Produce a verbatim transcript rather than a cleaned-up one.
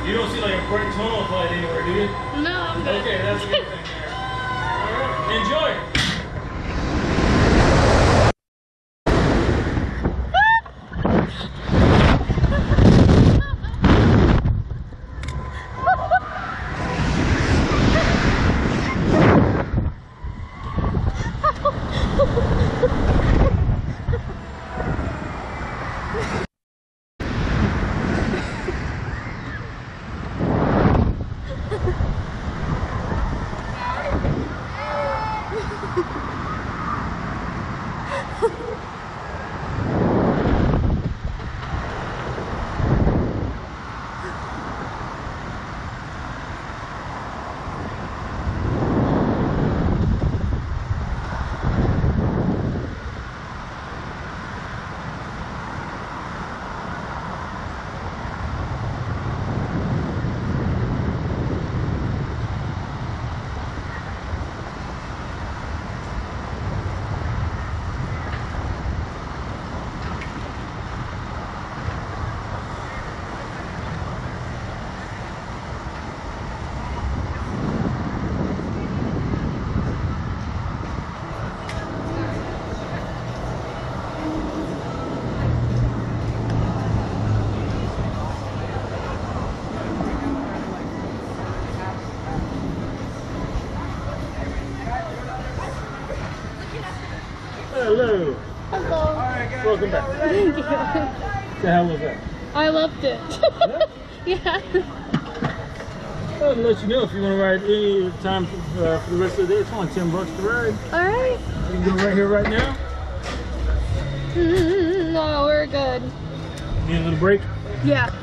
You don't see like a bright tonal light anywhere, do you? No, I'm good. Okay, that's a good thing there. Alright, enjoy! Hello. Hello. Welcome back. Thank you. The hell was that? I loved it. Yeah. I'll let you know if you want to ride any time for, uh, for the rest of the day. It's only ten bucks to ride. Alright. You can go right here, right now. Mm, no, we're good. Need a little break? Yeah.